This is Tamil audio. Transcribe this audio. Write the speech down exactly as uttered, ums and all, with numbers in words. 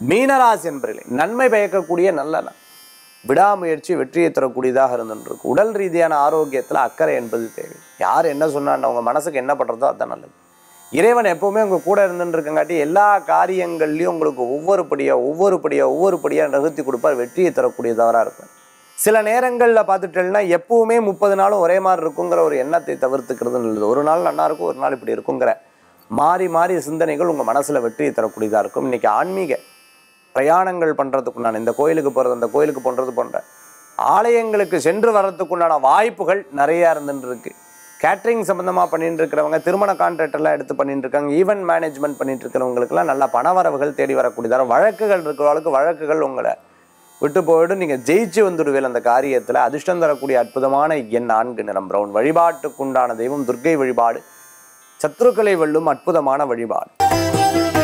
மீனராசி என்பர்களே, நன்மை பயக்கக்கூடிய நல்ல நாள். விடாமுயற்சி வெற்றியை தரக்கூடியதாக இருந்துருக்கு. உடல் ரீதியான ஆரோக்கியத்தில் அக்கறை என்பது தேவை. யார் என்ன சொன்னான்னு அவங்க மனசுக்கு என்ன பண்றதோ அதுதான் நல்லது. இறைவன் எப்பவுமே உங்க கூட இருந்துருக்கங்காட்டி எல்லா காரியங்கள்லையும் உங்களுக்கு ஒவ்வொரு படியா ஒவ்வொரு படியா ஒவ்வொரு படியா நகர்த்தி கொடுப்பார். வெற்றியை தரக்கூடியதவராக இருப்பார். சில நேரங்களில் பார்த்துட்டேன்னா எப்பவுமே முப்பது நாளும் ஒரே மாதிரி இருக்குங்கிற ஒரு எண்ணத்தை தவிர்த்துக்கிறது நல்லது. ஒரு நாள் நல்லா இருக்கும், ஒரு நாள் இப்படி இருக்குங்கிற மாறி மாறி சிந்தனைகள் உங்கள் மனசில் வெற்றியை தரக்கூடியதாக இருக்கும். இன்றைக்கி ஆன்மீக பிரயாணங்கள் பண்ணுறதுக்குண்டான, இந்த கோயிலுக்கு போகிறது அந்த கோயிலுக்கு போன்றது போன்ற ஆலயங்களுக்கு சென்று வர்றதுக்குண்டான வாய்ப்புகள் நிறையா இருந்துருக்கு. கேட்ரிங் சம்மந்தமாக பண்ணிட்டு இருக்கிறவங்க, திருமண கான்ட்ராக்டெல்லாம் எடுத்து பண்ணிட்டு இருக்காங்க, ஈவெண்ட் மேனேஜ்மெண்ட் பண்ணிட்டு இருக்கிறவங்களுக்குலாம் நல்ல பணவரவுகள் தேடி வரக்கூடியதாக, வழக்குகள் இருக்கிறவங்களுக்கு வழக்குகள் உங்களை விட்டு போயிடும். நீங்கள் ஜெயிச்சு வந்துடுவேல் அந்த காரியத்தில். அதிர்ஷ்டம் தரக்கூடிய அற்புதமான எண் நான்கு, நிறம் பிரவுன். வழிபாட்டுக்குண்டான தெய்வம் துர்க்கை வழிபாடு. சத்ருக்களை வெல்லும் அற்புதமான வழிபாடு.